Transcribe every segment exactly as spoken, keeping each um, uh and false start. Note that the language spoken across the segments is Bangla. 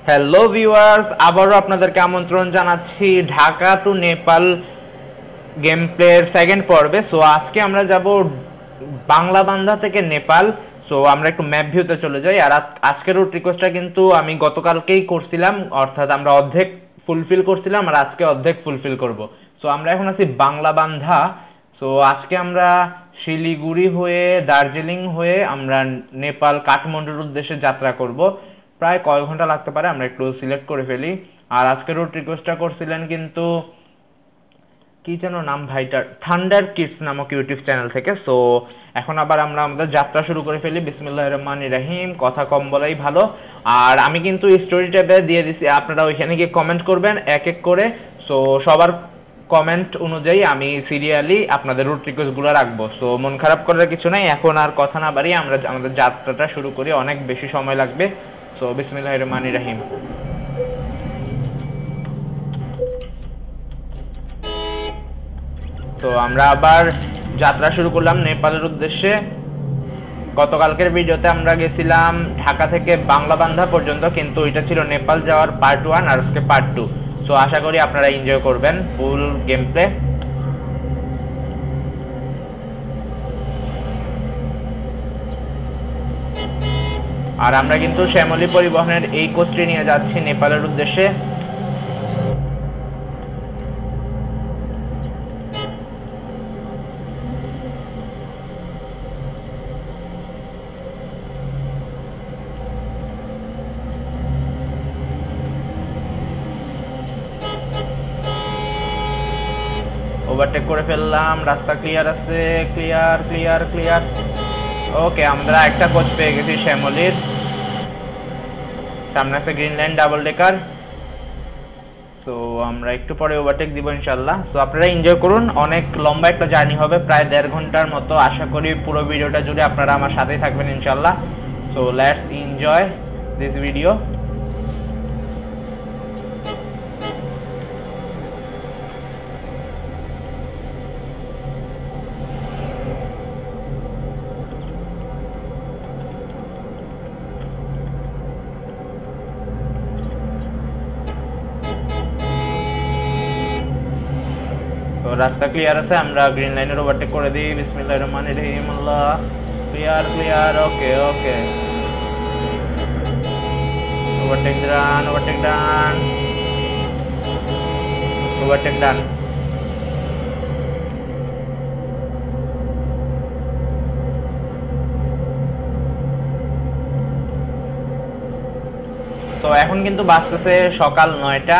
হ্যালো ভিউয়ার্স, আবারও আপনাদেরকে আমন্ত্রণ জানাচ্ছি ঢাকা টু নেপাল গেম প্লের সেকেন্ড পর্বে। সো আজকে আমরা যাব বাংলাবান্ধা থেকে নেপাল। সো আমরা একটু ম্যাপ ভিউতে চলে যাই। আর আজকের রুট রিকোয়েস্টটা কিন্তু আমি গতকালকেই করছিলাম, অর্থাৎ আমরা অর্ধেক ফুলফিল করছিলাম আর আজকে অর্ধেক ফুলফিল করব। সো আমরা এখন আছি বাংলাবান্ধা। সো আজকে আমরা শিলিগুড়ি হয়ে দার্জিলিং হয়ে আমরা নেপাল কাঠমান্ডুর উদ্দেশ্যে যাত্রা করব। প্রায় কয় ঘন্টা লাগতে পারে আমরা একটু সিলেক্ট করে ফেলি। আর আজকের রুট রিকোয়েস্টটা করছিলেন কিন্তু কি যেন নাম ভাইটার, থান্ডার কিডস নামক ইউটিউব চ্যানেল থেকে। সো এখন আবার আমরা আমাদের যাত্রা শুরু করে ফেলি। বিসমিল্লাহির রহমানির রহিম। কথা কম বলাই ভালো। আর আমি কিন্তু স্টোরি ট্যাবে দিয়ে দিছি, আপনারা ওইখানে গিয়ে কমেন্ট করবেন এক এক করে। সো সবার কমেন্ট অনুযায়ী আমি সিরিয়ালি আপনাদের রুট রিকোয়েস্টগুলো রাখবো। সো মন খারাপ করার কিছু নাই। এখন আর কথা না বাড়িয়ে আমরা আমাদের যাত্রাটা শুরু করি, অনেক বেশি সময় লাগবে। সো বিসমিল্লাহির রহমানির রহিম। তো আমরা আবার যাত্রা শুরু করলাম নেপালের উদ্দেশ্যে। গতকালকের ভিডিওতে আমরা গেছিলাম ঢাকা থেকে বাংলাবান্ধা পর্যন্ত, কিন্তু এটা ছিল নেপাল যাওয়ার পার্ট ওয়ান আর আজকে পার্ট টু। সো আশা করি আপনারা এনজয় করবেন ফুল গেম প্লে। আর আমরা কিন্তু শ্যামলী পরিবহনের এই কোচটি নিয়ে যাচ্ছি নেপালের উদ্দেশ্যে। ওভারটেক করে ফেললাম, রাস্তা ক্লিয়ার আছে, ক্লিয়ার ক্লিয়ার ক্লিয়ার। ওকে, আমরা একটা কোচ পেয়ে গেছি শ্যামলীর। সামনে আছে Green Line double decker. So আমরা একটু পরে ওভারটেক দিব ইনশাল্লাহ। সো আপনারা এনজয় করুন, অনেক লম্বা একটা জার্নি হবে, প্রায় দেড় ঘন্টার মতো। আশা করি পুরো ভিডিওটা জুড়ে আপনারা আমার সাথেই থাকবেন ইনশাল্লাহ। So let's enjoy this video. রাস্তা ক্লিয়ার আছে, আমরা গ্রিন লাইনের ওভারটেক করে দিই। বিসমিল্লাহির রহমানির রহিম। আল্লাহ, clear clear. Okay okay, overtake done, overtake done, overtake done. তো এখন কিন্তু বাজতেছে সকাল নয়টা।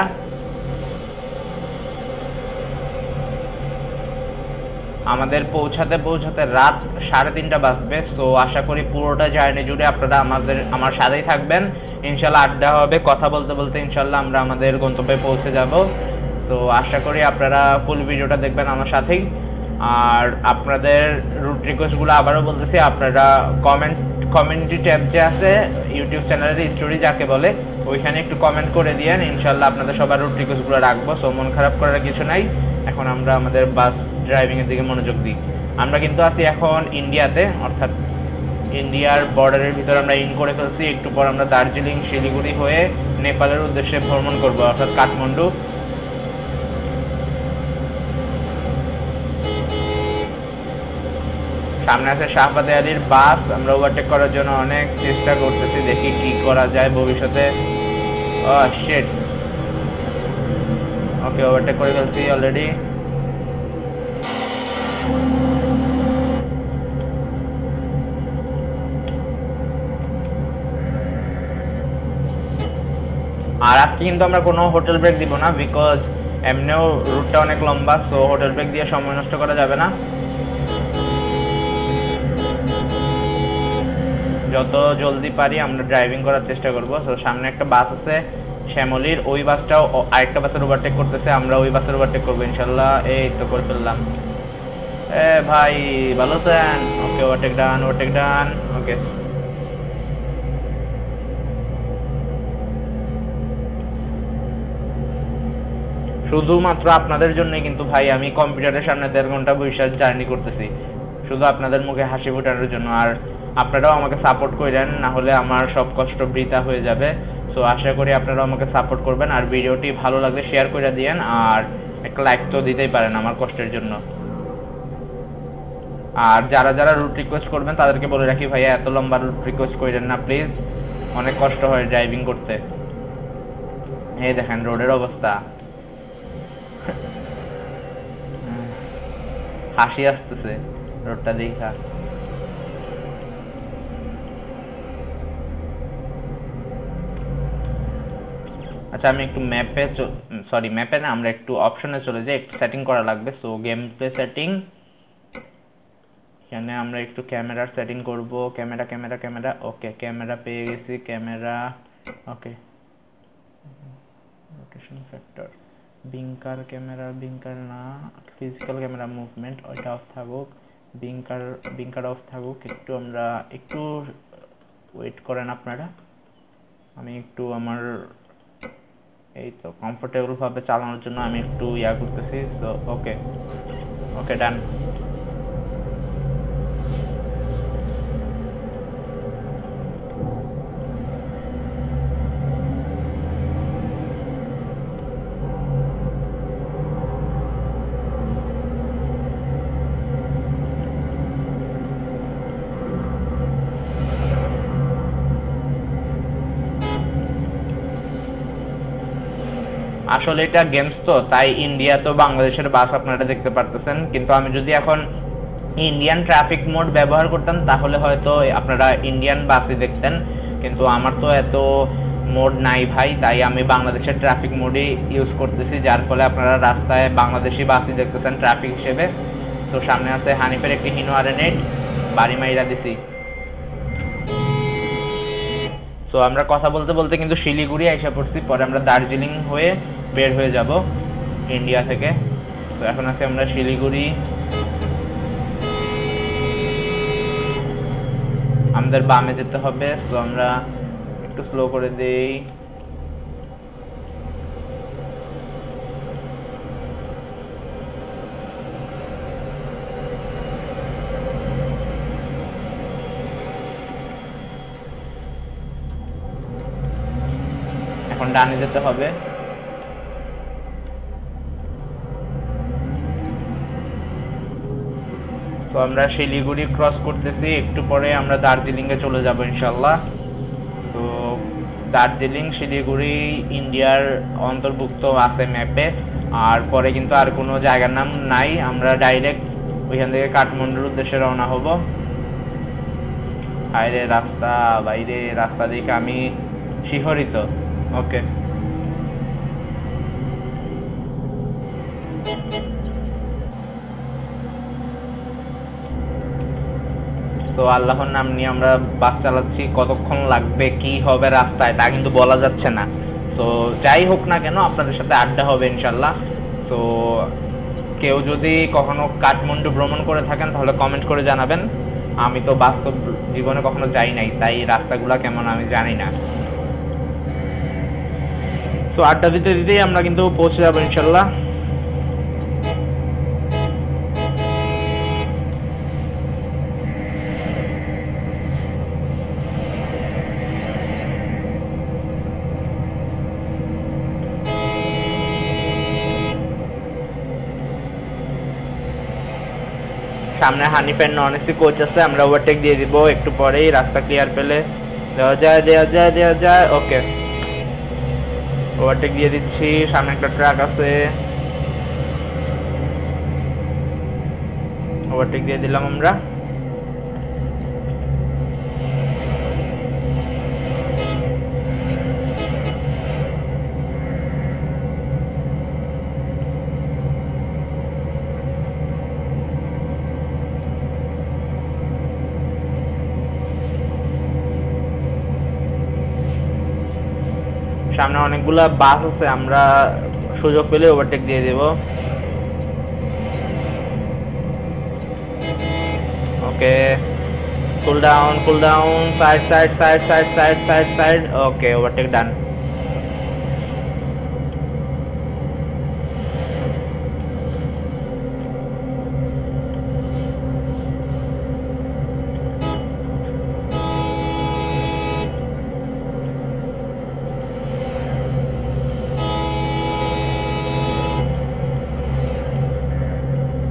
আমাদের পৌঁছাতে পৌঁছাতে রাত সাড়ে তিনটা বাজবে। সো আশা করি পুরোটা জার্নি জুড়ে আপনারা আমাদের আমার সাথেই থাকবেন ইনশাল্লাহ। আড্ডা হবে, কথা বলতে বলতে ইনশাল্লাহ আমরা আমাদের গন্তব্যে পৌঁছে যাব। সো আশা করি আপনারা ফুল ভিডিওটা দেখবেন আমার সাথেই। আর আপনাদের রুট রিকোয়েস্টগুলো আবারও বলতেছি, আপনারা কমেন্ট কমিউনিটি ট্যাব যে আছে ইউটিউব চ্যানেলের স্টোরি যাকে বলে, ওইখানে একটু কমেন্ট করে দিয়েন ইনশাল্লাহ। আপনাদের সবার রুট রিকোয়েস্টগুলো রাখবো। সো মন খারাপ করার কিছু নাই। এখন আমরা আমাদের বাস ড্রাইভিংয়ের দিকে মনোযোগ দিই। আমরা কিন্তু আছি এখন ইন্ডিয়াতে, অর্থাৎ ইন্ডিয়ার বর্ডারের ভিতরে আমরা ইন করে ফেলছি। একটু পর আমরা দার্জিলিং শিলিগুড়ি হয়ে নেপালের উদ্দেশ্যে ভ্রমণ করব, অর্থাৎ কাঠমান্ডু। সামনে আছে শাহবাদে আলীর বাস। আমরা ওভারটেক করার জন্য অনেক চেষ্টা করতেছি, দেখি কি করা যায় ভবিষ্যতে। ও শিট, ওকে ওভারটেক করে ফেলছি অলরেডি। আর আজকে কিন্তু আমরা কোনো হোটেল ব্রেক দিব না, বিকজ এমনিও রুটটা অনেক লম্বা। সো হোটেল ব্রেক দিয়ে সময় নষ্ট করা যাবে না। যত জলদি পারি আমরা ড্রাইভিং করার চেষ্টা করব। সো সামনে একটা বাস আছে শ্যামলীর, ওই বাসটাও আরেকটা বাসের ওভারটেক করতেছে। আমরা ওই বাসের ওভারটেক করবো ইনশাল্লাহ। এই তো করে ফেললাম। এ ভাই ভালো আছেন? ওকে, ওভারটেক ডান, ওভারটেক ডান। ওকে, শুধুমাত্র আপনাদের জন্যই কিন্তু ভাই আমি কম্পিউটারের সামনে দেড় ঘন্টা বসে জার্নি করতেছি, শুধু আপনাদের মুখে হাসি ফোটানোর জন্য। আর আপনারাও আমাকে সাপোর্ট করেন, না হলে আমার সব কষ্ট বৃথা হয়ে যাবে। সো আশা করি আপনারাও আমাকে সাপোর্ট করবেন, আর ভিডিওটি ভালো লাগলে শেয়ার করে দিয়েন, আর একটা লাইক তো দিতেই পারেন আমার কষ্টের জন্য। আর যারা যারা রুট রিকোয়েস্ট করবেন তাদেরকে বলে রাখি, ভাইয়া এত লম্বা রুট রিকোয়েস্ট করেন না প্লিজ, অনেক কষ্ট হয় ড্রাইভিং করতে। এই দেখেন রোডের অবস্থা, হাসি আসতেছে রোডটা দেখা। আচ্ছা আমি একটু ম্যাপে, সরি ম্যাপে না, আমরা একটু অপশনে চলে যাই, একটু সেটিং করা লাগবে। সো গেম প্লে সেটিং, এখানে আমরা একটু ক্যামেরার সেটিং করব। Camera camera camera okay, camera পেয়ে গেছি, camera okay. Rotation factor, blinker camera, blinker না, ফিজিক্যাল ক্যামেরা মুভমেন্ট ওইটা অফ থাকুক, বিঙ্কার বিঙ্কার অফ থাকুক। একটু আমরা একটু ওয়েট করেন আপনারা, আমি একটু আমার এই তো কমফোর্টেবল ভাবে চালানোর জন্য আমি একটু ইয়া করতেছি। So okay okay done. আসলে এটা গেমস তো, তাই ইন্ডিয়া তো বাংলাদেশের বাস আপনারা দেখতে পারতেছেন, কিন্তু আমি যদি এখন ইন্ডিয়ান ট্রাফিক মোড ব্যবহার করতাম তাহলে হয়তো আপনারা ইন্ডিয়ান বাসই দেখতেন, কিন্তু আমার তো এত মোড নাই ভাই, তাই আমি বাংলাদেশের ট্রাফিক মোডই ইউজ করতেছি, যার ফলে আপনারা রাস্তায় বাংলাদেশি বাসই দেখতেছেন ট্রাফিক হিসেবে। তো সামনে আছে হানিফের একটি হিনো আর এন এইট, বাড়ি মাইরা দিছি। সো আমরা কথা বলতে বলতে কিন্তু শিলিগুড়ি এসে পড়ছি, পরে আমরা দার্জিলিং হয়ে বের হয়ে যাব ইন্ডিয়া থেকে। তো এখন আছি আমরা শিলিগুড়ি, আমাদের বামে যেতে হবে। সো আমরা একটু স্লো করে দেই। এখন ডানে যেতে হবে। তো আমরা শিলিগুড়ি ক্রস করতেছি, একটু পরে আমরা দার্জিলিং এ চলে যাব ইনশাল্লাহ। তো দার্জিলিং শিলিগুড়ি ইন্ডিয়ার অন্তর্ভুক্ত আছে ম্যাপে, আর পরে কিন্তু আর কোনো জায়গার নাম নাই, আমরা ডাইরেক্ট ওইখান থেকে কাঠমান্ডুর উদ্দেশ্যে রওনা হব। বাইরে রাস্তা, বাইরে রাস্তা দেখে আমি শিহরিত। ওকে তো আল্লাহর নাম নিয়ে আমরা বাস চালাচ্ছি, কতক্ষণ লাগবে কি হবে রাস্তায় তা কিন্তু বলা যাচ্ছে না। তো যাই হোক না কেন আপনাদের সাথে আড্ডা হবে ইনশাল্লাহ। তো কেউ যদি কখনো কাঠমান্ডু ভ্রমণ করে থাকেন তাহলে কমেন্ট করে জানাবেন, আমি তো বাস্তব জীবনে কখনো যাই নাই, তাই রাস্তাগুলো কেমন আমি জানি না। সো আড্ডা দিতে দিতেই আমরা কিন্তু পৌঁছে যাবো ইনশাল্লাহ। সামনে হানিফের নন এসি কোচ আছে, আমরা ওভারটেক দিয়ে দিব একটু পরেই, রাস্তা ক্লিয়ার পেলে দেওয়া যায় দেওয়া যায় দেওয়া যায়। ওকে ওভারটেক দিয়ে দিচ্ছি, সামনে একটা ট্রাক আছে, ওভারটেক দিয়ে দিলাম আমরা। সামনে অনেকগুলা বাস আছে, আমরা সুযোগ পেলে ওভারটেক দিয়ে দেব। Okay cool down cool down, side side side side side side side. Okay overtake done.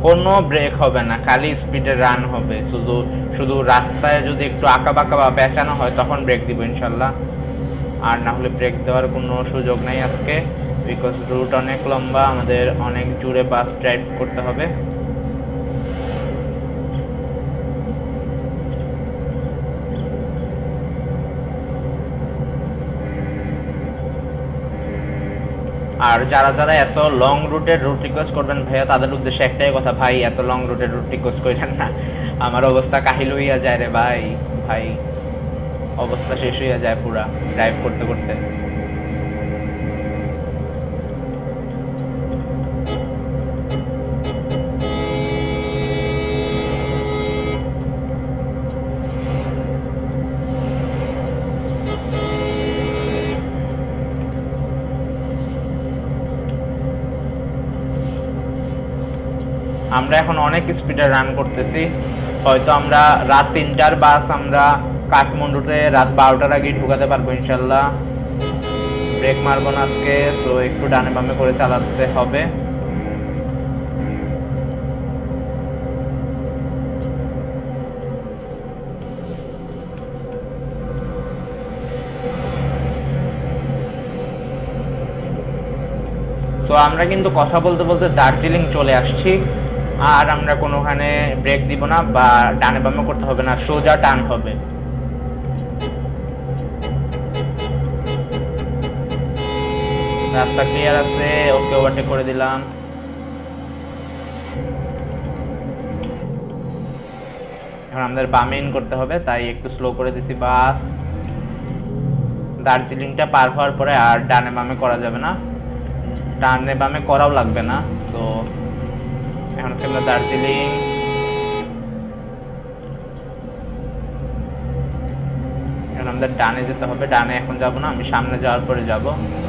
কোনো ব্রেক হবে না, খালি স্পিডে রান হবে। শুধু শুধু রাস্তায় যদি একটু আঁকা বাঁকা বা পেঁচানো হয় তখন ব্রেক দিব ইনশাল্লাহ, আর না হলে ব্রেক দেওয়ার কোনো সুযোগ নেই আজকে, বিকজ রুট অনেক লম্বা, আমাদের অনেক জুড়ে বাস ড্রাইভ করতে হবে। আর যারা যারা এত লং রুটের রুট রিকোয়েস্ট করবেন ভাইয়া, তাদের উদ্দেশ্যে একটাই কথা, ভাই এত লং রুটের রুট রিকোয়েস্ট করেন না, আমার অবস্থা কাহিল হইয়া যায় রে ভাই, ভাই অবস্থা শেষ হইয়া যায় পুরা ড্রাইভ করতে করতে। আমরা এখন অনেক স্পিডে রান করতেছি, হয়তো আমরা রাত তিনটার বাস আমরা কাঠমান্ডুতে রাত বারোটার আগে ঢুকাতে পারবো ইনশাল্লাহ। ব্রেক মারবো না আজকে, তো একটু ডানে বামে করে চালাতে হবে। তো আমরা কিন্তু কথা বলতে বলতে দার্জিলিং চলে আসছি, আর আমরা কোনোখানে ব্রেক দিব না বা ডানে বামে করতে হবে না, সোজা টান হবে। রাস্তা ক্লিয়ার আছে, ওকে ওভারটেক করে দিলাম। এখন আমাদের বামে ইন করতে হবে, তাই একটু স্লো করে দিছি বাস। দার্জিলিংটা পার হওয়ার পরে আর ডানে বামে করা যাবে না, ডানে বামে করাও লাগবে না। সো এখন আমরা দার্জিলিং, এখন আমাদের ডানে যেতে হবে, ডানে এখন যাব না, আমি সামনে যাওয়ার পরে যাব।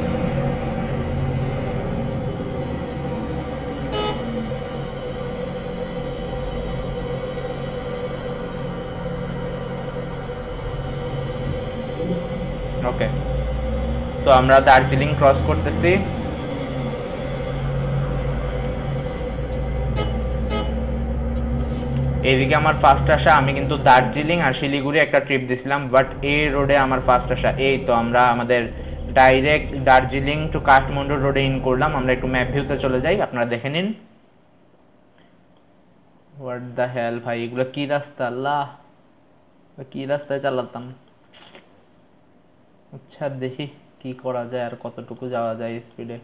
ওকে, তো আমরা দার্জিলিং ক্রস করতেছি। এইদিকে আমার ফার্স্ট আসা, আমি কিন্তু দার্জিলিং আর শিলিগুড়ি একটা ট্রিপ দিছিলাম, বাট এই রোডে আমার ফার্স্ট আসা। এই তো আমরা আমাদের ডাইরেক্ট দার্জিলিং টু কাঠমান্ডু রোডে ইন করলাম। আমরা একটু ম্যাপ ভিউতে চলে যাই, আপনারা দেখে নিন। হোয়াট দ্য হেল ভাই, এগুলো কি রাস্তা, আল্লাহ কি রাস্তায় চালাতাম। আচ্ছা দেখি কি করা যায় আর কতটুকু যাওয়া যায় স্পিডে।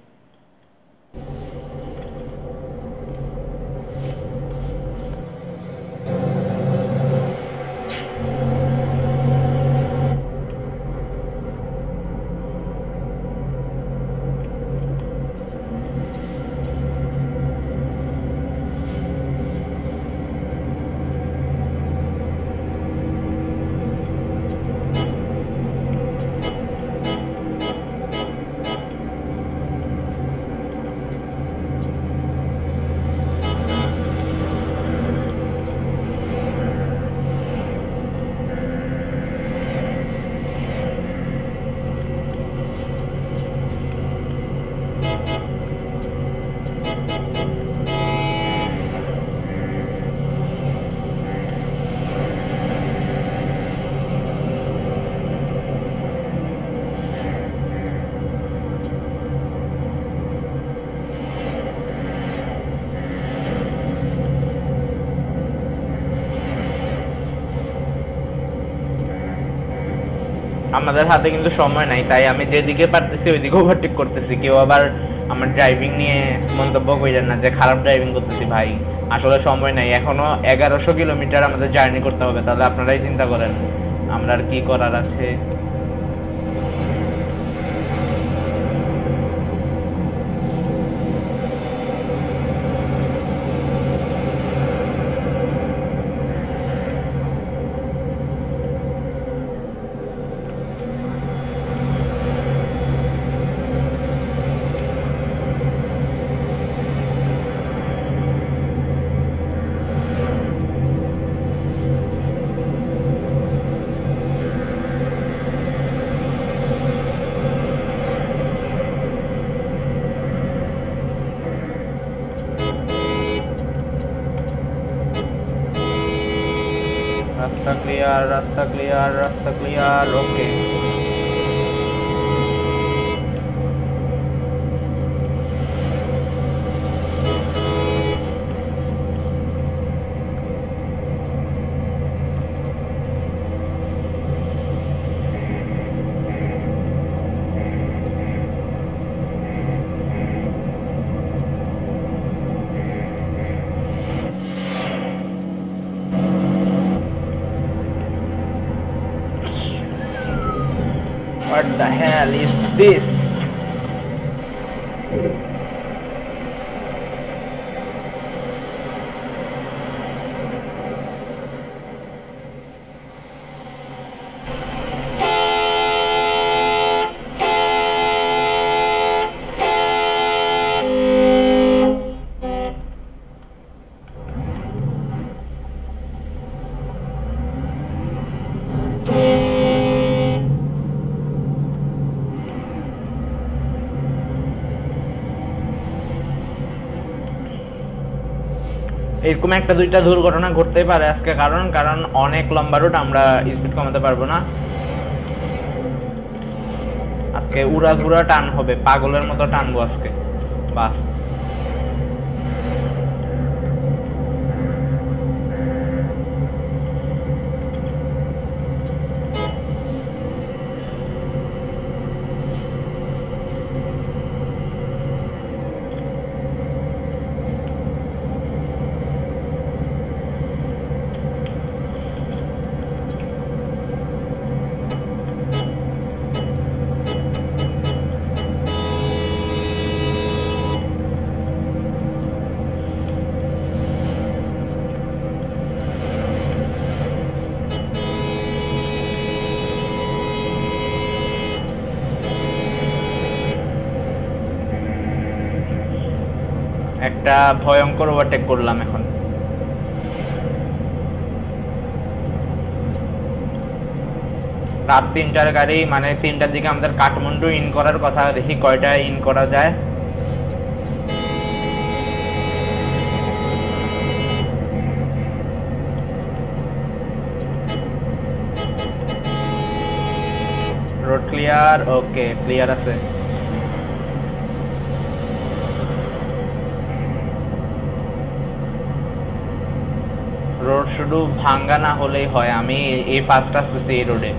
আমাদের হাতে কিন্তু সময় নাই, তাই আমি যেদিকে পারতেছি ওইদিকে ওভারটেক করতেছি। কেউ আবার আমার ড্রাইভিং নিয়ে মন্তব্য করেন না যে খারাপ ড্রাইভিং করতেছি, ভাই আসলে সময় নাই, এখনো এগারোশো কিলোমিটার আমাদের জার্নি করতে হবে। তাহলে আপনারাই চিন্তা করেন আমরা আর কি করার আছে। রাস্তা ক্লিয়ার, রাস্তা ক্লিয়ার, রাস্তা clear. Okay, what the hell is this? এরকম একটা দুইটা দুর্ঘটনা ঘটতে পারে আজকে, কারণ কারণ অনেক লম্বা রুট, আমরা স্পিড কমাতে পারবো না আজকে। উড়াধুরা টান হবে, পাগলের মতো টানবো আজকে বাস। একটা ভয়ঙ্কর ওভারটেক করলাম এখন। রাত তিনটার গাড়ি, মানে তিনটার দিকে আমাদের কাঠমান্ডু ইন করার কথা, দেখি কয়টা ইন করা যায়। রোড ক্লিয়ার, ওকে ক্লিয়ার আছে। রোড শুধু ভাঙ্গা না হলেই হয়, আমি এই ফার্স্ট আসতেছি এই রোডে।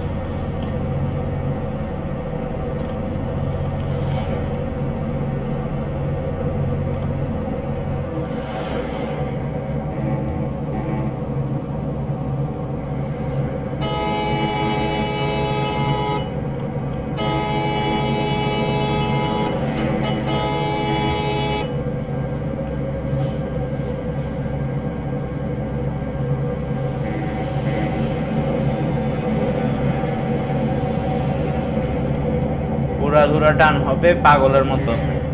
উড়াধুরা টান হবে পাগলের মতো।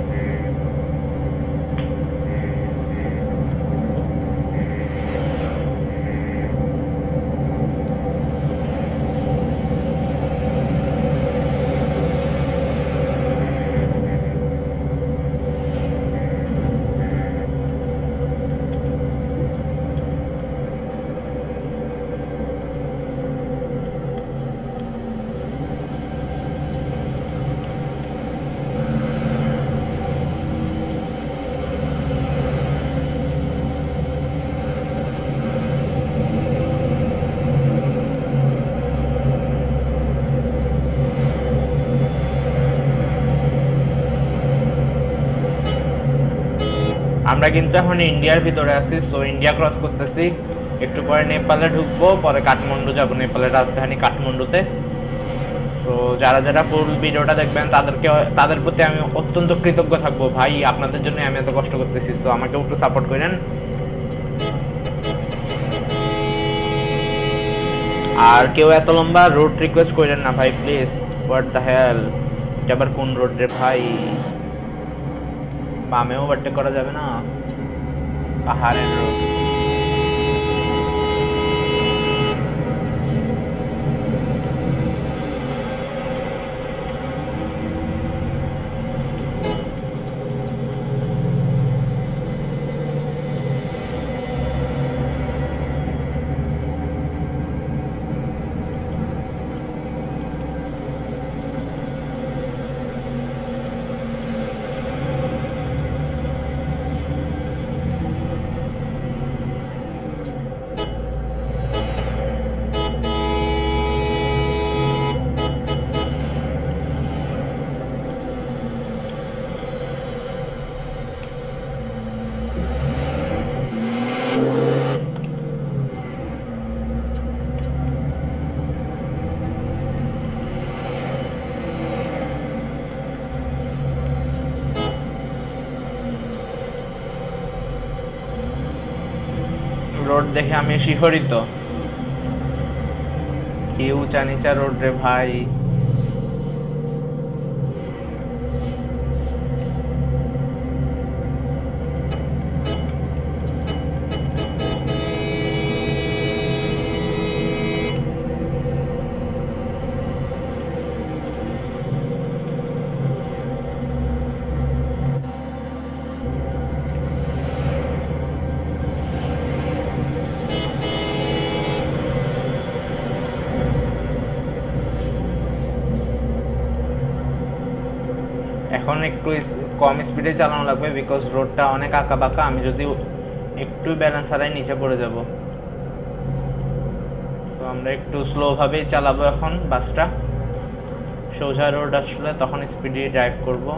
আমরা কিন্তু এখন ইন্ডিয়ার ভিতরে আছি, সো ইন্ডিয়া ক্রস করতেছি, একটু পরে নেপালে ঢুকবো, পরে কাঠমান্ডু যাব, নেপালের রাজধানী কাঠমান্ডুতে। তো যারা যারা ফুল ভিডিওটা দেখবেন তাদেরকে তাদের প্রতি আমি অত্যন্ত কৃতজ্ঞ থাকবো। ভাই আপনাদের জন্য আমি এত কষ্ট করতেছি, সো আমাকে একটু সাপোর্ট করেন। আর কেউ এত লম্বা রোড রিকোয়েস্ট করেন না ভাই প্লিজ। হোয়াট দ্য হেল, এটা আবার কোন রোড রে ভাই? বামেও ওভারটেক করা যাবে না, পাহাড়ের রোড। দেখে আমি শিহরিত। কি উঁচা নিচা রোড রে ভাই। এখন একটু কম স্পিডে চালানো লাগবে বিকজ রোডটা অনেক আঁকা বাঁকা। আমি যদি একটু ব্যালেন্স হারাই নিচে পড়ে যাব। তো আমরা একটু স্লোভাবেই চালাবো এখন বাসটা। সোজা রোড আসলে তখন স্পিডে ড্রাইভ করব।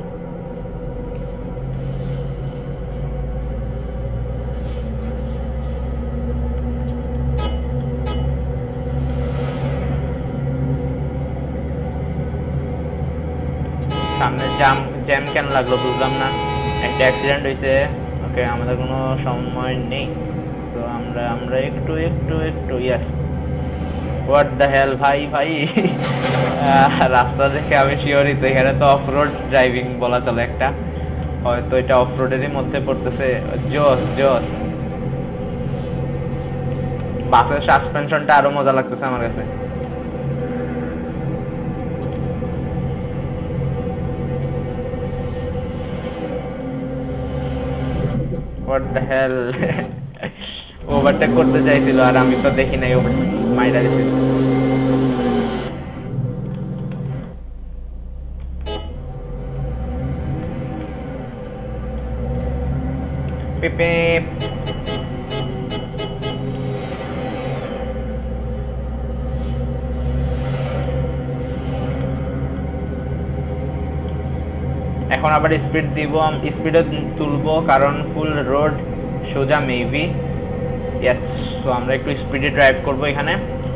সামনে জ্যাম জ্যাম কেন লাগলো বুঝলাম না। একটা অ্যাক্সিডেন্ট হয়েছে। ওকে, আমাদের কোনো সময় নেই। সো আমরা আমরা একটু একটু একটু ইয়াস হোয়াট দ্য হেল ভাই ভাই। রাস্তা দেখে আমি শিওরিত। এখানে তো অফ রোড ড্রাইভিং বলা চলে একটা। হয়তো এটা অফ রোডেরই মধ্যে পড়তেছে। জোস জোস। বাসের সাসপেনশনটা আরো মজা লাগতেছে আমার কাছে। What the hell? ওভারটেক করতে চাইছিল আর আমি তো দেখি নাই ওভার মাইরা দিছিল। পেপে এখন আবার স্পিড দিব, স্পিডে তুলবো কারণ ফুল রোড সোজা মেবি। ইয়েস, সো আমরা একটু স্পিডে ড্রাইভ করব এখানে।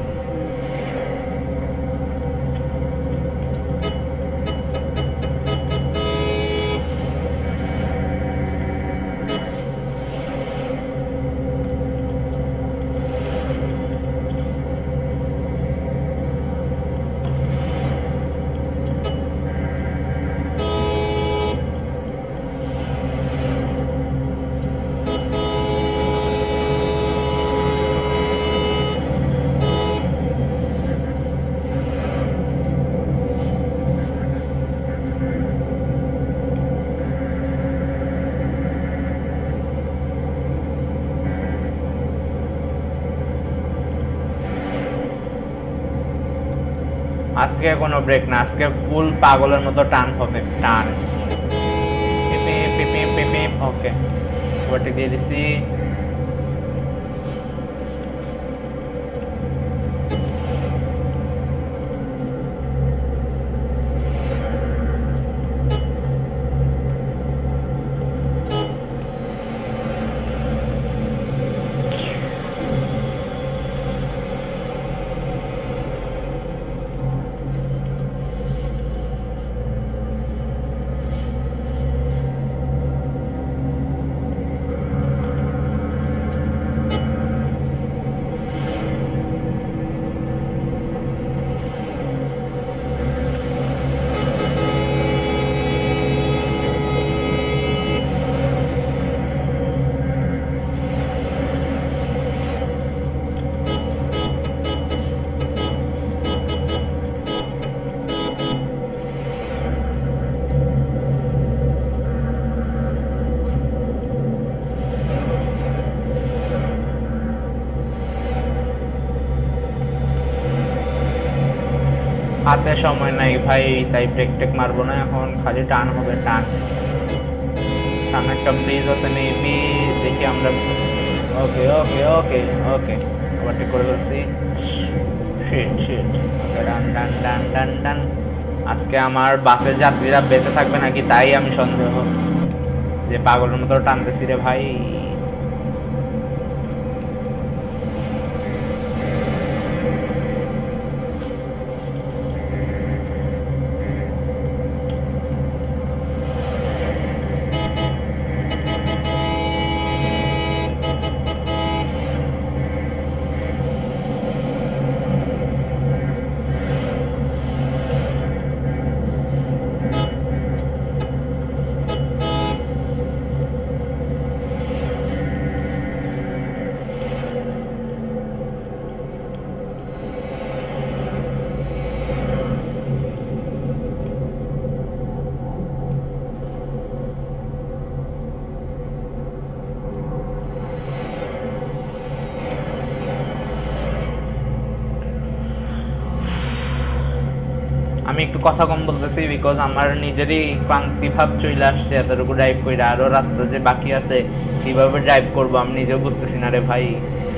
আজকে কোনো ব্রেক না, আজকে ফুল পাগলের মতো টান হবে, টান। পিপি পিপি পিপি। ওকে, ওটা দিয়ে দিছি। হাতে সময় নাই ভাই, তাই ব্রেক টেক মারবো না এখন, খালি টান হবে, টান। সামনে একটা ব্রিজ আছে মেবি, দেখি আমরা। ওকে ওকে ওকে ওকে, ওভারটেক করে ফেলছি। Shit shit. Okay, done done done done done. আজকে আমার বাসের যাত্রীরা বেঁচে থাকবে নাকি তাই আমি সন্দেহ, যে পাগলের মতো টানতেছি রে ভাই। কথা কম বলতেছি বিকজ আমার নিজেরই ক্লান্তি ভাব চলে আসছে এতটুকু ড্রাইভ করে, আরও রাস্তা যে বাকি আছে কীভাবে ড্রাইভ করবো আমি নিজেও বুঝতেছি না রে ভাই।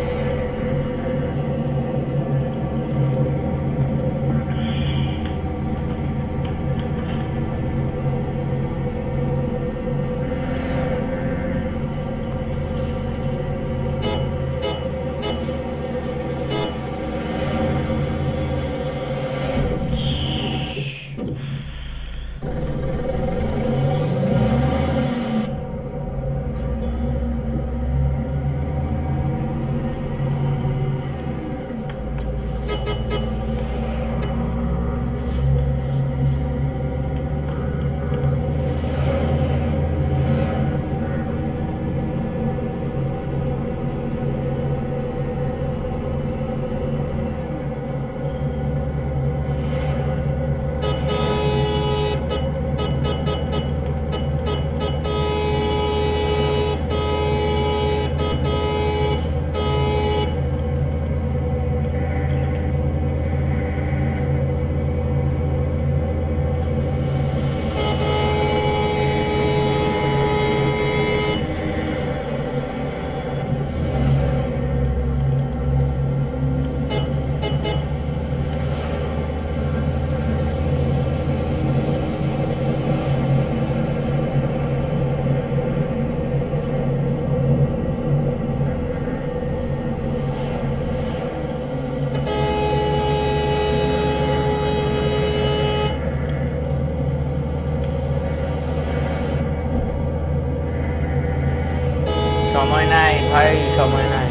সময় নাই ভাই, সময় নাই।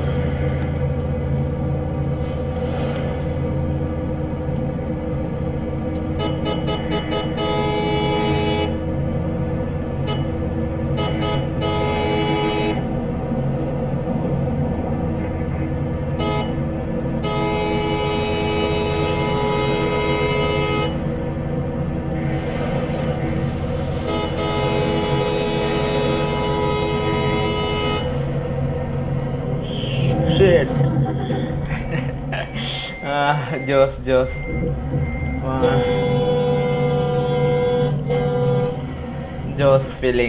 Shit. uh, Joss, Joss. Uh, Joss feeling.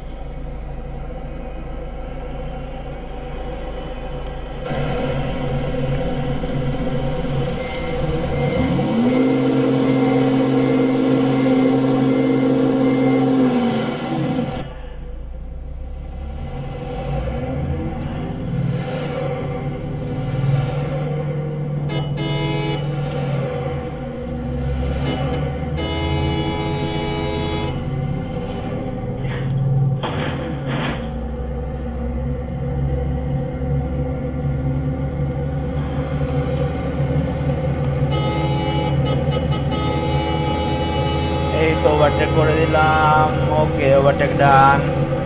এই তো ওভারটেক করে দিলাম। Okay, overtake done.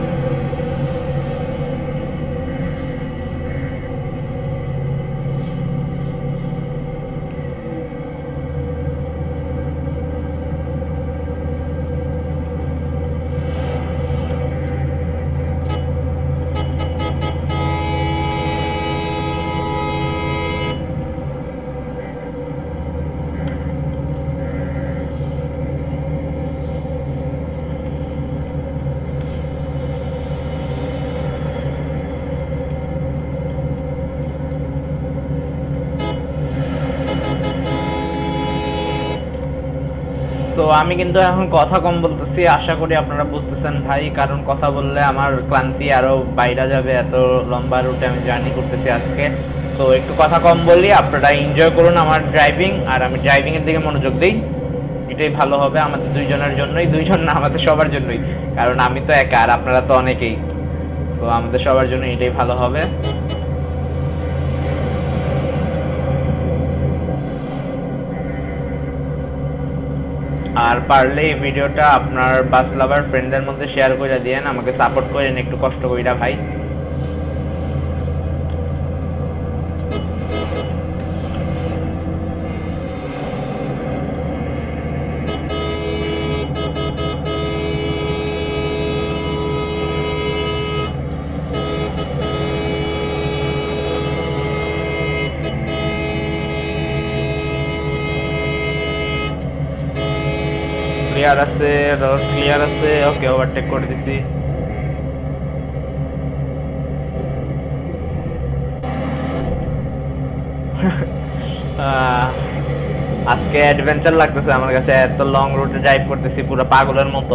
তো আমি কিন্তু এখন কথা কম বলতেছি, আশা করি আপনারা বুঝতেছেন ভাই, কারণ কথা বললে আমার ক্লান্তি আরও বাইরে যাবে, এত লম্বা রুটে আমি জার্নি করতেছি আজকে। তো একটু কথা কম বলি, আপনারা এনজয় করুন আমার ড্রাইভিং, আর আমি ড্রাইভিংয়ের দিকে মনোযোগ দিই, এটাই ভালো হবে আমাদের দুইজনের জন্যই, দুইজন না আমাদের সবার জন্যই, কারণ আমি তো একা আর আপনারা তো অনেকেই। তো আমাদের সবার জন্য এটাই ভালো হবে। আর পারলে এই ভিডিওটা আপনার বাস লাভার ফ্রেন্ডদের মধ্যে শেয়ার করে দিয়েন, আমাকে সাপোর্ট করেন একটু কষ্ট কইরা ভাই। ক্লিয়ার আছে, রোড ক্লিয়ার আছে। ওকে, ওভারটেক করে দিছি। আজকে অ্যাডভেঞ্চার লাগতেছে আমার কাছে, এত লং রুটে ড্রাইভ করতেছি পুরো পাগলের মতো।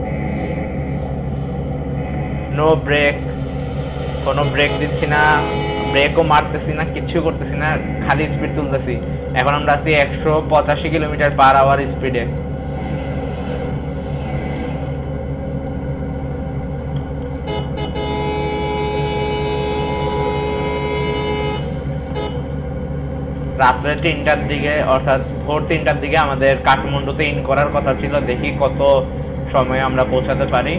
নো ব্রেক, কোনো ব্রেক দিচ্ছি না, ব্রেকও মারতেছি না, কিছু করতেছি না, খালি স্পিড তুলতেছি। এখন আমরা আছি একশো পঁচাশি কিলোমিটার পার আওয়ার স্পিডে। রাত্রে তিনটার দিকে অর্থাৎ ভোর তিনটার দিকে আমাদের কাঠমান্ডুতে ইন করার কথা ছিল, দেখি কত সময়ে আমরা পৌঁছাতে পারি।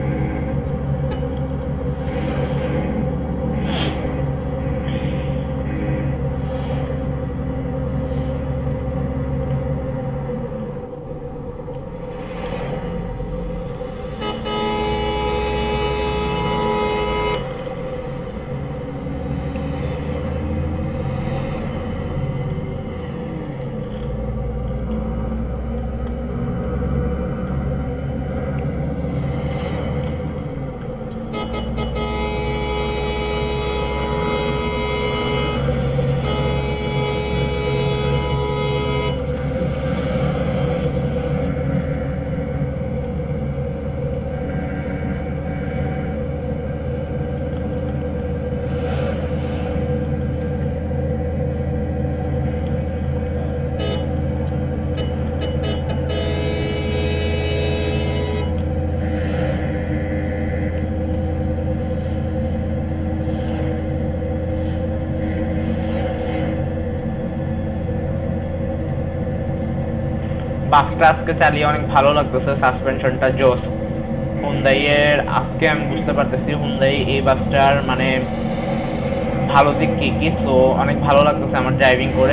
বাসটা আজকে চালিয়ে অনেক ভালো লাগতেছে, সাসপেনশনটা জোস। হুন্দাইয়ের আজকে আমি বুঝতে পারতেছি হুন্দাই এই বাসটার মানে ভালো দিক কি কি। সো অনেক ভালো লাগতেছে আমার ড্রাইভিং করে।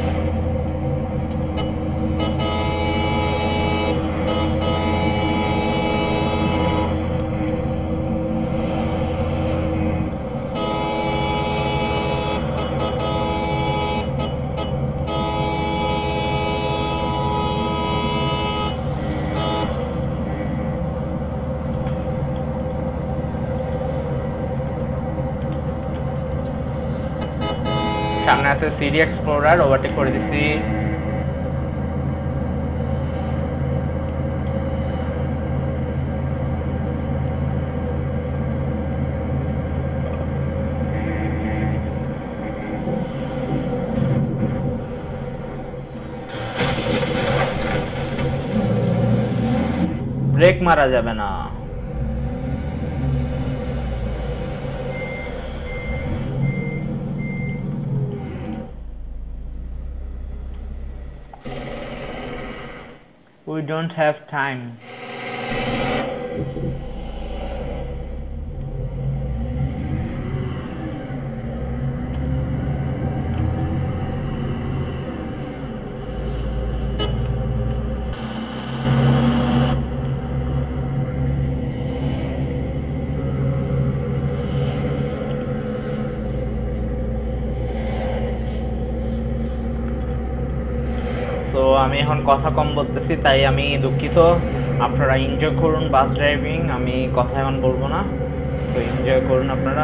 সামনে আছে সিডি এক্সপ্লোরার, ওভারটেক করে দিছি। ব্রেক মারা যাবে না। We don't have time. তো আমি এখন কথা কম বলতেছি, তাই আমি দুঃখিত। আপনারা এনজয় করুন বাস ড্রাইভিং, আমি কথা এখন বলবো না। তো এনজয় করুন আপনারা।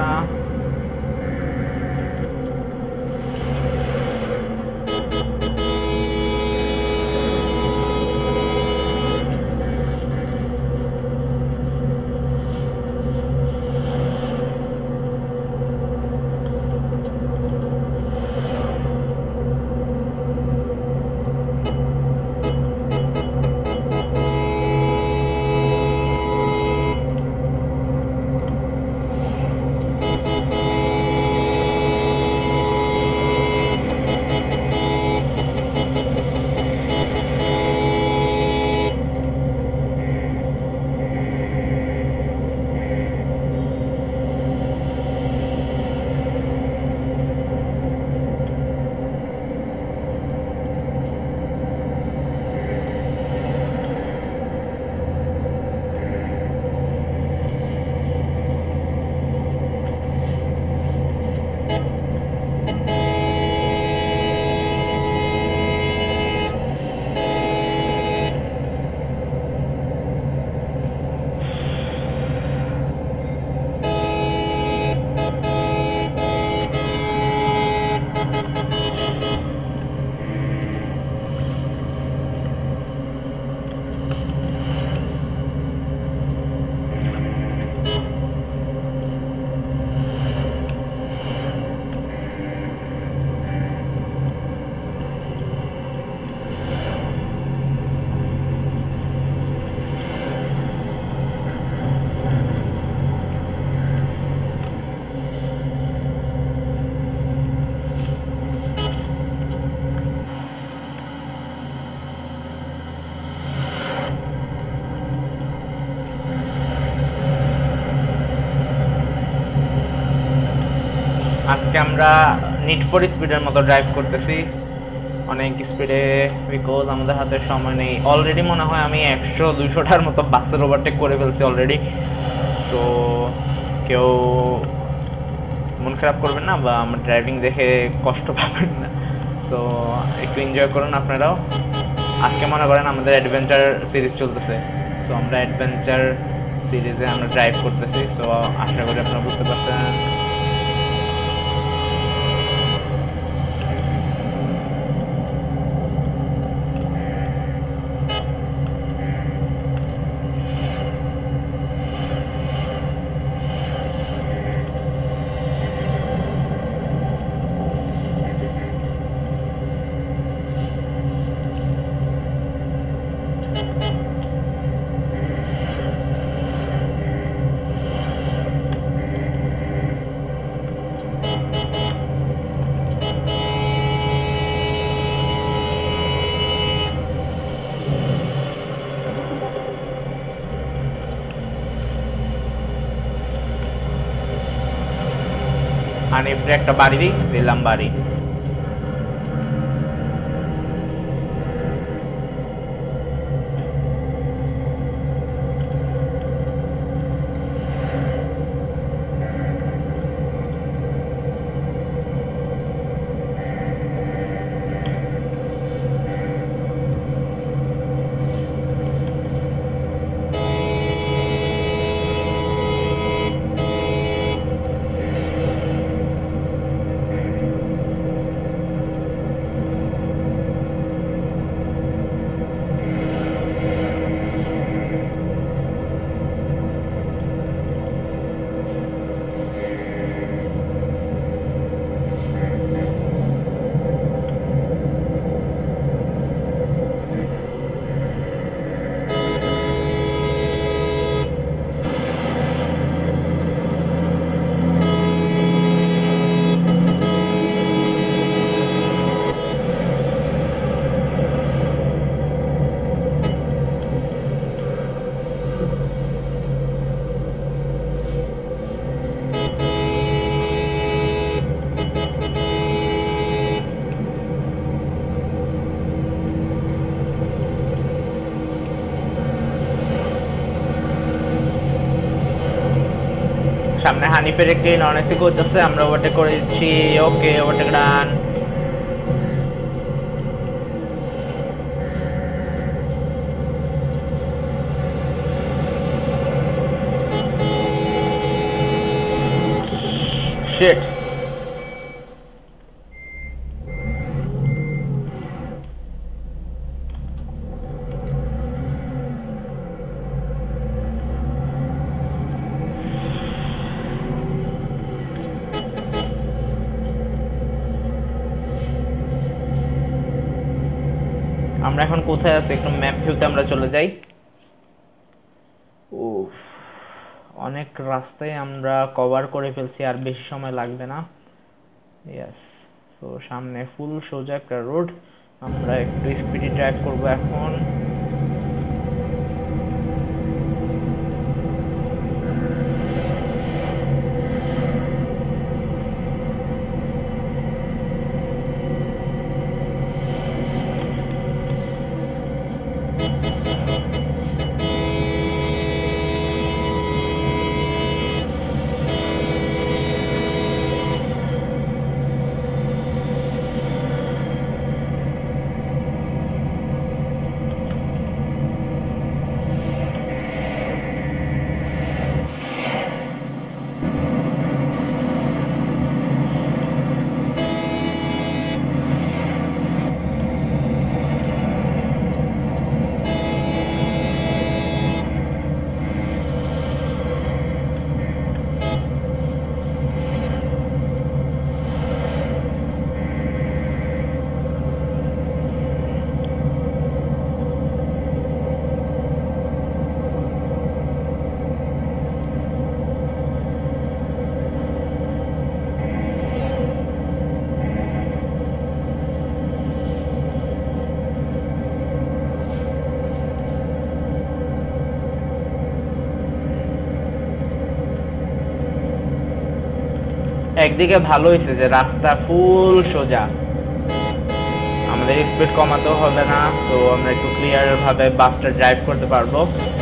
আজকে আমরা নিড ফর স্পিডের মতো ড্রাইভ করতেছি, অনেক স্পিডে, বিকজ আমাদের হাতে সময় নেই। অলরেডি মনে হয় আমি একশো দুইশোটার মতো বাসের ওভারটেক করে ফেলছি অলরেডি। তো কেউ মন খারাপ করবেন না বা আমার ড্রাইভিং দেখে কষ্ট পাবেন না, সো একটু এনজয় করুন আপনারাও। আজকে মনে করেন আমাদের অ্যাডভেঞ্চার সিরিজ চলতেছে, সো আমরা অ্যাডভেঞ্চার সিরিজে আমরা ড্রাইভ করতেছি, সো আশা করি আপনারা বুঝতে পারছেন। হানিফরে একটা বাড়ি দিই, দিলাম বাড়ি। সামনে হানিফের একটি নন এসি কোচ আছে, আমরা ওভারটেক করে দিচ্ছি। ওকে, ওভারটেক ডান। শিট, আমরা এখন কোথায় আছি? একটু ম্যাপ ভিউতে আমরা চলে যাই। উফ, অনেক রাস্তায় আমরা কভার করে ফেলছি, আর বেশি সময় লাগবে না। ইয়েস, সো সামনে ফুল সোজা একটা রোড, আমরা একটু স্পিডে ড্রাইভ করব এখন। একদিকে ভালো হয়েছে যে রাস্তা ফুল সোজা, আমাদের স্পিড কমাতেও হবে না, তো আমরা একটু ক্লিয়ার ভাবে বাসটা ড্রাইভ করতে পারবো।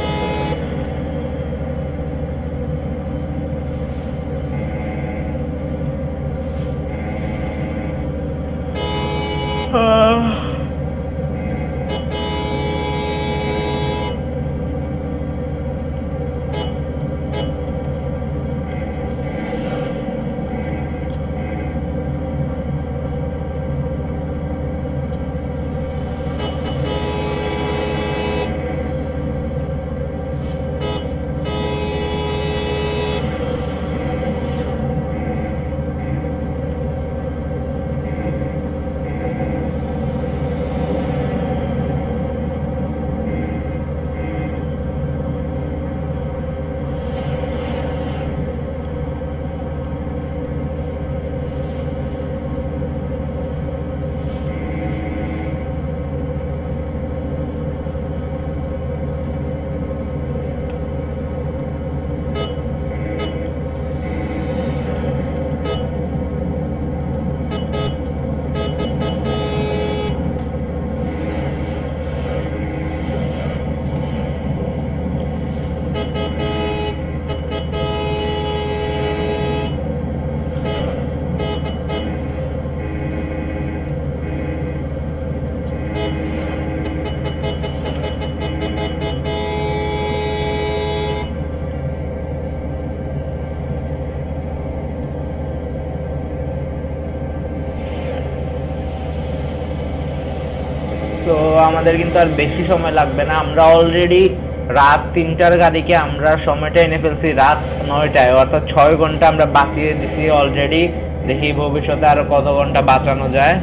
তো আমাদের কিন্তু আর বেশি সময় লাগবে না, আমরা অলরেডি রাত তিনটার গাড়িকে আমরা সময়টা এনে ফেলছি রাত নয়টায়, অর্থাৎ ছয় ঘন্টা আমরা বাঁচিয়ে দিছি অলরেডি। দেখি ভবিষ্যতে আরো কত ঘন্টা বাঁচানো যায়।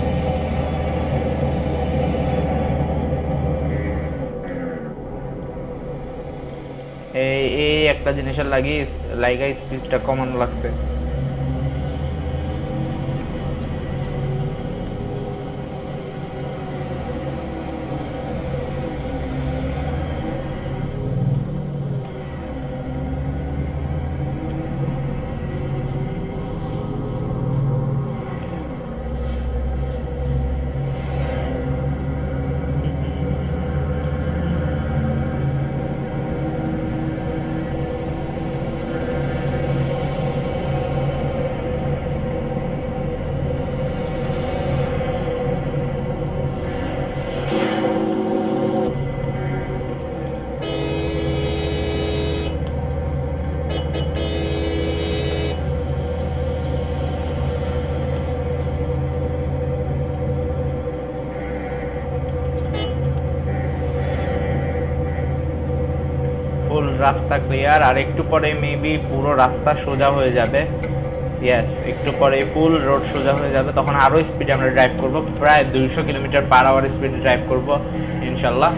এই এই একটা জিনিসের লাগি লাইগা স্পিডটা কমানো লাগছে। রাস্তা ক্লিয়ার, আর একটু পরে মেবি পুরো রাস্তা সোজা হয়ে যাবে। ইয়েস, একটু পরে ফুল রোড সোজা হয়ে যাবে, তখন আরো স্পিডে আমরা ড্রাইভ করব, প্রায় দুইশো কিলোমিটার পার আওয়ার স্পিডে ড্রাইভ করব ইনশাল্লাহ।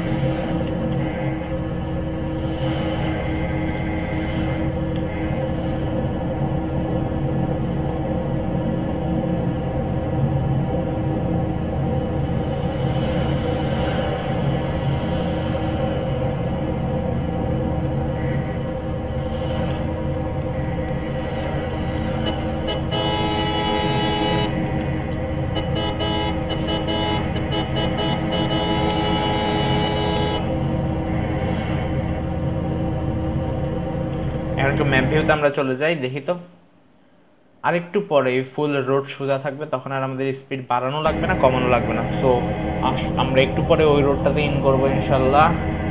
একটু ম্যাপ ভিউতে আমরা চলে যাই, দেখি তো আর একটু পরে ফুল রোড সোজা থাকবে, তখন আর আমাদের স্পিড বাড়ানো লাগবে না, কমানো লাগবে না। সো আমরা একটু পরে ওই রোডটাতে ইন করবো ইনশাল্লাহ।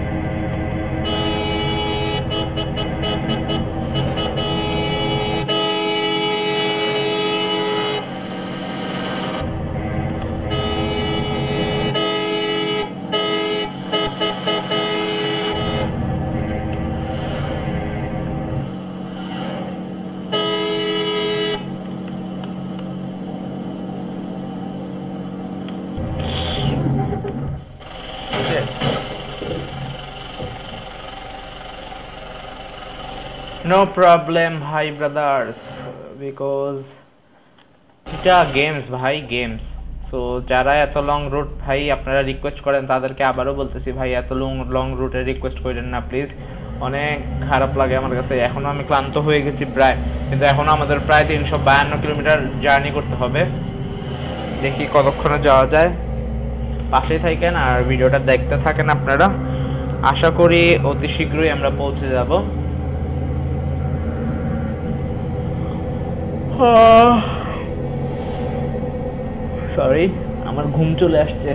No problem, hi brothers, because এটা গেমস ভাই, গেমস। সো যারা এত লং রুট ভাই আপনারা রিকোয়েস্ট করেন, তাদেরকে আবারও বলতেছি ভাই এত লং লং রুটে রিকোয়েস্ট করেন না প্লিজ। অনেক খারাপ লাগে আমার কাছে। এখনো আমি ক্লান্ত হয়ে গেছি প্রায়, কিন্তু এখনো আমাদের প্রায় তিনশো বায়ান্ন কিলোমিটার জার্নি করতে হবে। দেখি কতক্ষণে যাওয়া যায়। পাশেই থাকেন আর ভিডিওটা দেখতে থাকেন আপনারা। আশা করি অতি শীঘ্রই আমরা পৌঁছে যাব। সরি, আমার ঘুম চলে আসছে।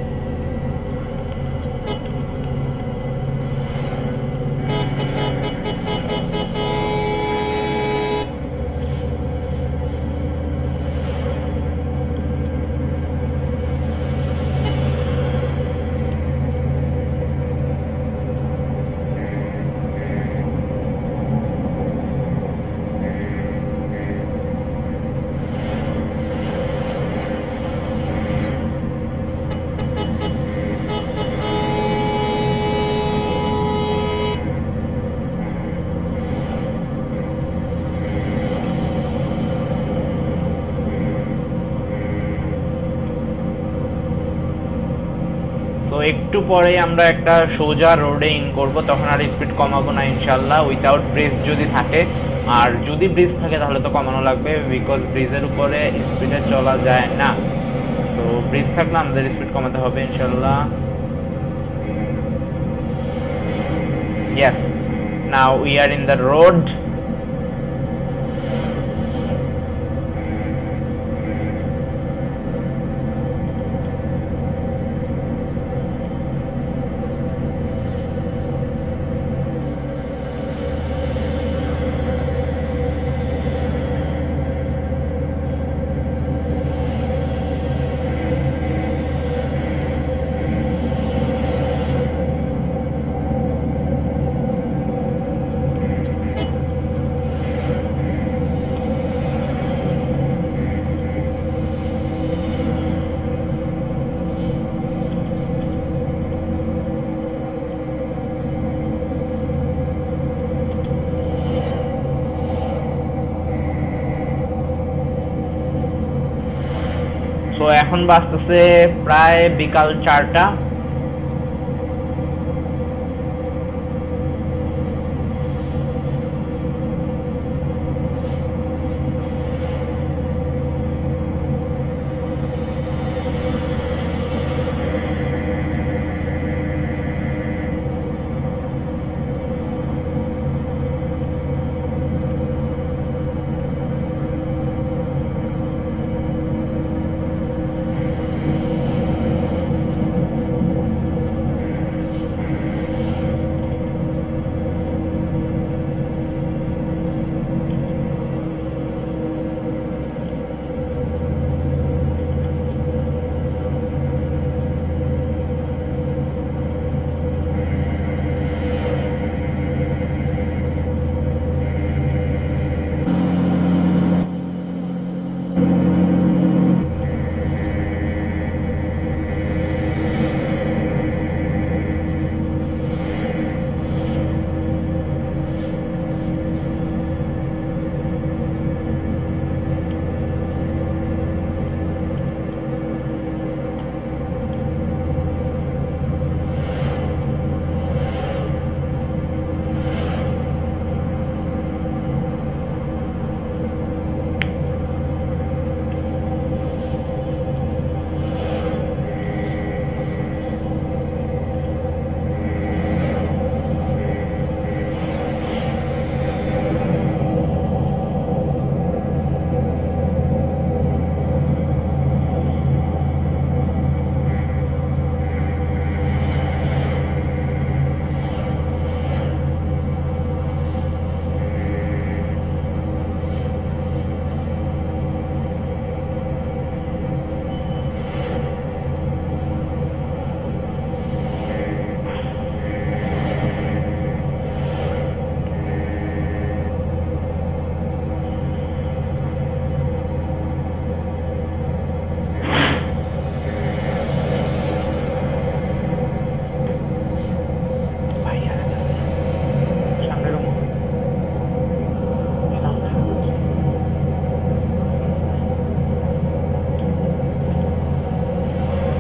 তো একটু পরে আমরা একটা সোজা রোডে ইন করব, তখন আর স্পিড কমাবো না ইনশাল্লাহ, উইথাউট ব্রিজ যদি থাকে। আর যদি ব্রিজ থাকে তাহলে তো কমানো লাগবে, বিকজ ব্রিজের উপরে স্পিডে চলা যায় না। তো ব্রিজ থাকলে আমাদের স্পিড কমাতে হবে ইনশাল্লাহ। Yes, now we are in the road. তো এখন বাজতেছে প্রায় বিকাল চারটা।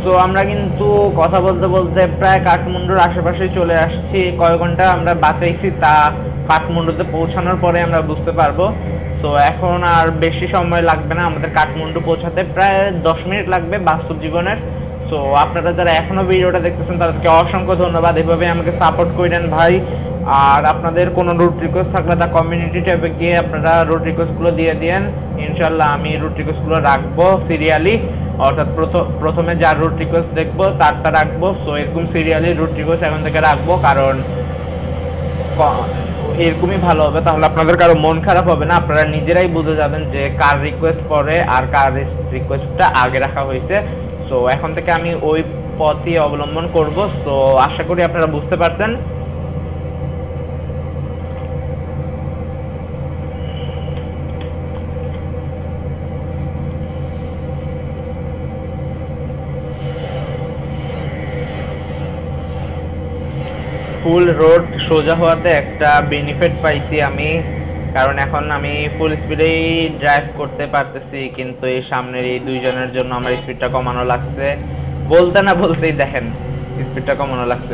সো আমরা কিন্তু কথা বলতে বলতে প্রায় কাঠমান্ডুর আশেপাশে চলে আসছি। কয় ঘন্টা আমরা বাঁচাইছি তা কাঠমান্ডুতে পৌঁছানোর পরে আমরা বুঝতে পারবো। সো এখন আর বেশি সময় লাগবে না, আমাদের কাঠমান্ডু পৌঁছাতে প্রায় দশ মিনিট লাগবে বাস্তব জীবনের। সো আপনারা যারা এখনও ভিডিওটা দেখতেছেন তাদেরকে অসংখ্য ধন্যবাদ, এভাবে আমাকে সাপোর্ট করেন ভাই। আর আপনাদের কোনো রুট রিকোয়েস্ট থাকলে তা কমিউনিটি ট্যাবে গিয়ে আপনারা রুট রিকোয়েস্টগুলো দিয়ে দিন। ইনশাল্লাহ আমি রুট রিকোয়েস্টগুলো রাখবো সিরিয়ালি, অর্থাৎ প্রথমে যার রুট রিকোয়েস্ট দেখবো তারটা রাখবো। সো এরকম সিরিয়ালি রুট রিকোয়েস্ট এখন থেকে রাখবো, কারণ এরকমই ভালো হবে, তাহলে আপনাদের কারো মন খারাপ হবে না, আপনারা নিজেরাই বুঝে যাবেন যে কার রিকোয়েস্ট পরে আর কার রিকোয়েস্টটা আগে রাখা হয়েছে। সো এখন থেকে আমি ওই পথই অবলম্বন করব। সো আশা করি আপনারা বুঝতে পারছেন। ফুল রোড সোজা হওয়াতে একটা বেনিফিট পাইছি আমি, কারণ এখন আমি ফুল স্পিডেই ড্রাইভ করতে পারতেছি, কিন্তু এই সামনের এই দুইজনের জন্য আমার স্পিডটা কমানো লাগছে। বলতে না বলতেই দেখেন স্পিডটা কমানো লাগছে।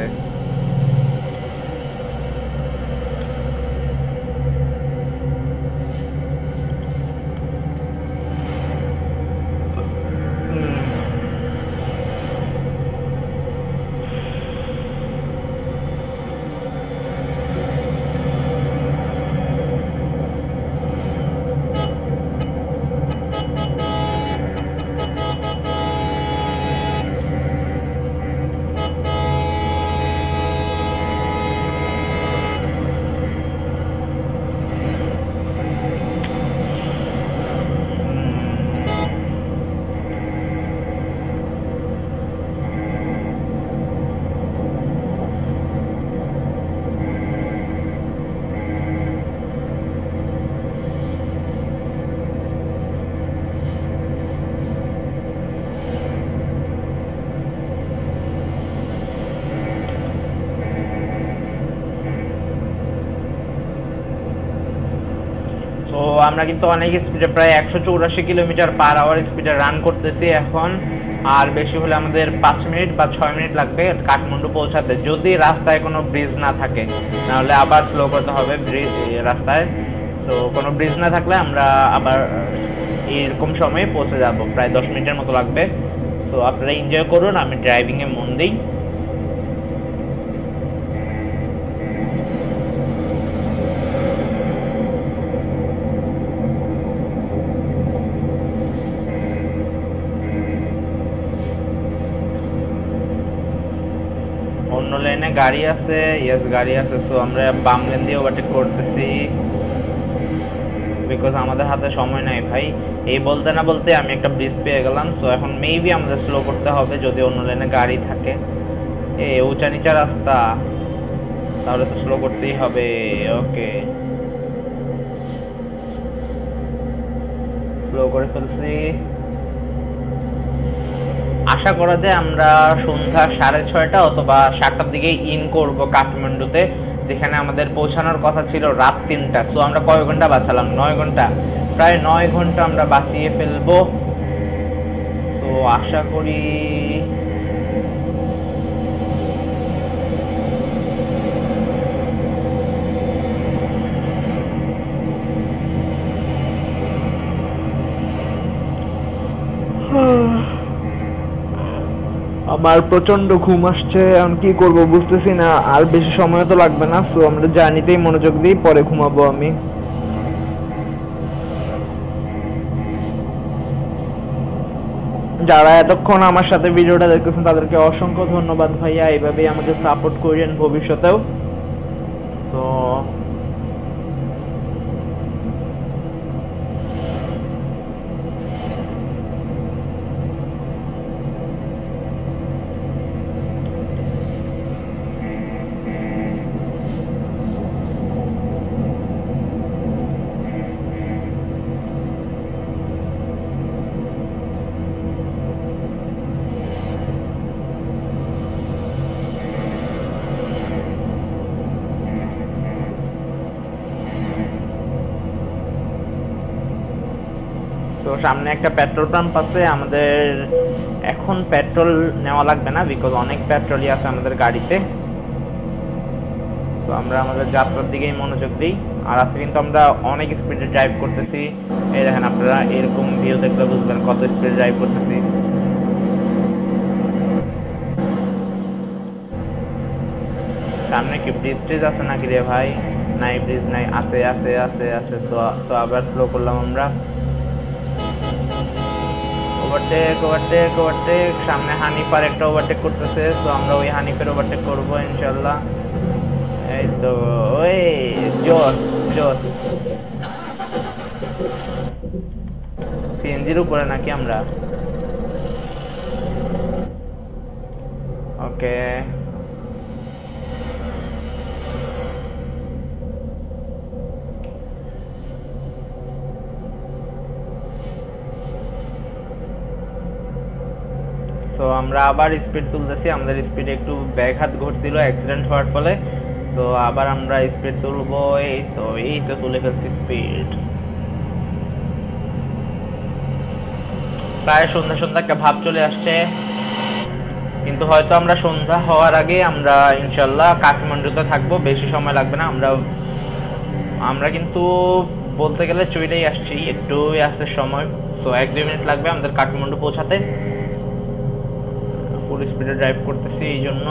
তো আমরা কিন্তু অনেক স্পিডে প্রায় একশো চৌরাশি কিলোমিটার পার আওয়ার স্পিডে রান করতেছি এখন, আর বেশি হলে আমাদের পাঁচ মিনিট বা ছয় মিনিট লাগবে কাঠমান্ডু পৌঁছাতে, যদি রাস্তায় কোনো ব্রিজ না থাকে, নাহলে আবার স্লো করতে হবে ব্রিজ রাস্তায়। সো কোনো ব্রিজ না থাকলে আমরা আবার এরকম সময়ে পৌঁছে যাব, প্রায় দশ মিনিটের মতো লাগবে। সো আপনারা এনজয় করুন, আমি ড্রাইভিংয়ে মন দিই। অন্য লাইনে গাড়ি আছে, ইয়েস গাড়ি আছে। সো আমরা বাম লেন দিয়ে ওভারটেক করতেছি, বিকজ আমাদের হাতে সময় নাই ভাই। এই বলতে না বলতে আমি একটা ব্রিজ পেয়ে গেলাম। সো এখন মেবি আমাদের স্লো করতে হবে যদি অন্য লাইনে গাড়ি থাকে। এ উঁচা নিচা রাস্তা, তাহলে তো স্লো করতেই হবে। ওকে, স্লো করে ফেলছি। আশা করা যায় আমরা সন্ধ্যা সাড়ে ছয়টা অথবা সাতটার দিকে ইন করব কাঠমান্ডুতে, যেখানে আমাদের পৌঁছানোর কথা ছিল রাত তিনটা। সো আমরা কয় ঘন্টা বাঁচালাম? নয় ঘন্টা, প্রায় নয় ঘন্টা আমরা বাঁচিয়ে ফেলবো। সো আশা করি আমার প্রচন্ড ঘুম আসছে, এখন কি করব বুঝতেছি না। আর বেশি সময় তো লাগবে না, সো আমরা জার্নিতেই মনোযোগ দিই, পরে ঘুমাবো আমি। যারা এতক্ষণ আমার সাথে ভিডিওটা দেখতেছেন তাদেরকে অসংখ্য ধন্যবাদ ভাইয়া, এইভাবেই আমাকে সাপোর্ট করেন ভবিষ্যতেও। সো সো সামনে একটা পেট্রোল পাম্প আছে, আমাদের এখন পেট্রোল নেওয়া লাগবে না বিকজ অনেক পেট্রোলই আছে আমাদের গাড়িতে। তো আমরা আমাদের যাত্রার দিকেই মনোযোগ দিই। আর আজকে কিন্তু আমরা অনেক স্পিডে ড্রাইভ করতেছি, এই দেখেন আপনারা এরকম ভিউ দেখলে বুঝবেন কত স্পিডে ড্রাইভ করতেছি। সামনে কি ব্রিজ ট্রিজ আছে নাকি রে ভাই? নাই, ব্রিজ নাই। আছে আছে আছে আছে তো সো আবার স্লো করলাম আমরা। ওভারটেক ওভারটেক ওভারটেক, সামনে হানিফার একটা ওভারটেক করতেছে, সো আমরা ওই হানিফের ওভারটেক করবো ইনশাল্লাহ। এই তো ওই জোস জোস। সিএনজির উপরে নাকি আমরা? ওকে, সো আমরা আবার স্পিড তুলতেছি। আমাদের স্পিডে একটু ব্যাঘাত ঘটছিল অ্যাক্সিডেন্ট হওয়ার ফলে, সো আবার আমরা স্পিড তুলবো। এই তো এই তো তুলে ফেলছি স্পিড। প্রায় সন্ধ্যা সন্ধ্যা একটা ভাব চলে আসছে, কিন্তু হয়তো আমরা সন্ধ্যা হওয়ার আগে আমরা ইনশাল্লাহ কাঠমান্ডুতে থাকবো, বেশি সময় লাগবে না। আমরা আমরা কিন্তু বলতে গেলে চলেই আসছি, একটু আসছে সময়, সো এক দুই মিনিট লাগবে আমাদের কাঠমান্ডু পৌঁছাতে। ফুল স্পিডে ড্রাইভ করতেছি এই জন্য।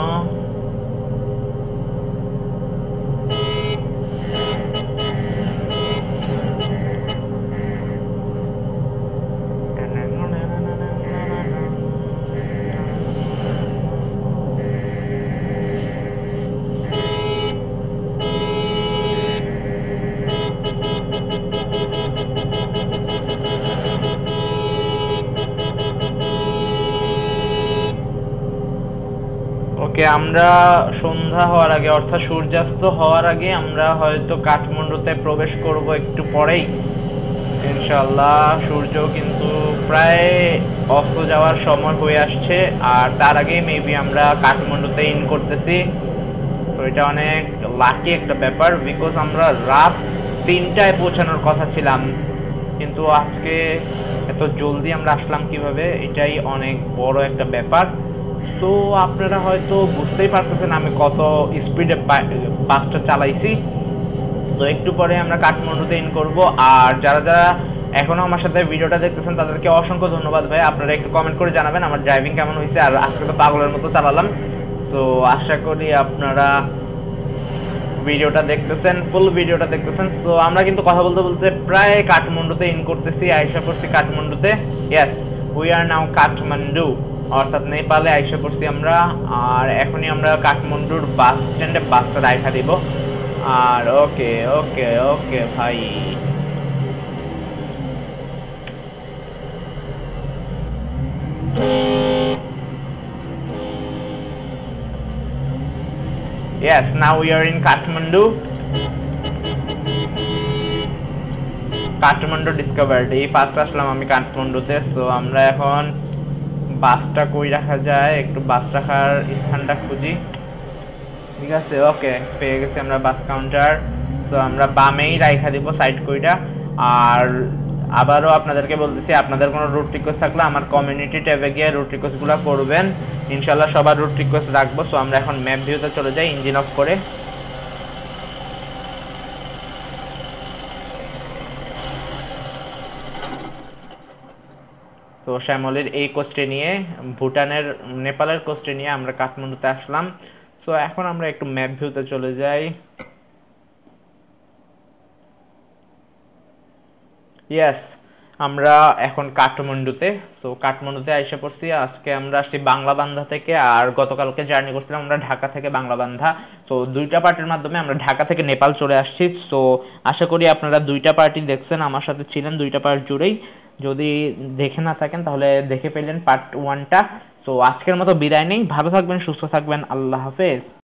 ওকে, আমরা সন্ধ্যা হওয়ার আগে অর্থাৎ সূর্যাস্ত হওয়ার আগে আমরা হয়তো কাঠমান্ডুতে প্রবেশ করব একটু পরেই ইনশাল্লাহ। সূর্য কিন্তু প্রায় অস্ত যাওয়ার সময় হয়ে আসছে, আর তার আগে মেবি আমরা কাঠমান্ডুতে ইন করতেছি। তো এটা অনেক লাকি একটা ব্যাপার, বিকজ আমরা রাত তিনটায় পৌঁছানোর কথা ছিলাম, কিন্তু আজকে এত জলদি আমরা আসলাম কিভাবে, এটাই অনেক বড় একটা ব্যাপার। সো আপনারা হয়তো বুঝতেই পারতেছেন আমি কত স্পিডে বাসটা চালাইছি। তো একটু পরে আমরা কাঠমান্ডুতে ইন করব। আর যারা যারা এখনো আমার সাথে ভিডিওটা দেখতেছেন তাদেরকে অসংখ্য ধন্যবাদ ভাই। আপনারা একটু কমেন্ট করে জানাবেন আমার ড্রাইভিং কেমন হয়েছে। আর আজকে তো পাগলের মতো চালালাম, সো আশা করি আপনারা ভিডিওটা দেখতেছেন, ফুল ভিডিওটা দেখতেছেন। সো আমরা কিন্তু কথা বলতে বলতে প্রায় কাঠমান্ডুতে ইন করতেছি, আইসা পড়ছি কাঠমান্ডুতে। Yes, we are now Kathmandu, অর্থাৎ নেপালে আইসা পড়ছি আমরা। আর এখনই আমরা কাঠমান্ডুর বাস স্ট্যান্ডে বাসটা রাখা দিব। আর ওকে ওকে ওকে ভাই, yes, now we are in Kathmandu. Kathmandu discovered, এই ফার্স্ট আসলাম আমি কাঠমান্ডুতে। সো আমরা এখন বাসটা কই রাখা যায়, একটু বাস রাখার স্থানটা খুঁজি। ঠিক আছে, ওকে, পেয়ে গেছি আমরা বাস কাউন্টার। সো আমরা বামেই রাখা দিব সাইড কইটা। আর আবারও আপনাদেরকে বলতেছি, আপনাদের কোনো রুট রিকোয়েস্ট থাকলে আমার কমিউনিটি ট্যাবে গিয়ে রুট রিকোয়েস্টগুলো করবেন, ইনশাল্লাহ সবার রুট রিকোয়েস্ট রাখবো। সো আমরা এখন ম্যাপ ভিউতে চলে যাই ইঞ্জিন অফ করে। তো শ্যামলের এই কোস্টে নিয়ে, ভুটানের নেপালের কোস্টে নিয়ে আমরা কাঠমান্ডুতে আসলাম। সো এখন আমরা একটু ম্যাপ ভিউতে চলে যাই। ইয়েস, আমরা এখন কাঠমান্ডুতে। সো কাঠমান্ডুতে আইসা পড়ছি। আজকে আমরা আসছি বাংলাবান্ধা থেকে, আর গতকালকে জার্নি করছিলাম আমরা ঢাকা থেকে বাংলাবান্ধা। সো দুইটা পার্টির মাধ্যমে আমরা ঢাকা থেকে নেপাল চলে আসছি। সো আশা করি আপনারা দুইটা পার্টি দেখছেন, আমার সাথে ছিলেন দুইটা পার্ট জুড়েই। যদি দেখে না থাকেন তাহলে দেখে ফেললেন পার্ট ওয়ানটা। সো আজকের মতো বিদায় নেই, ভালো থাকবেন, সুস্থ থাকবেন, আল্লাহ হাফেজ।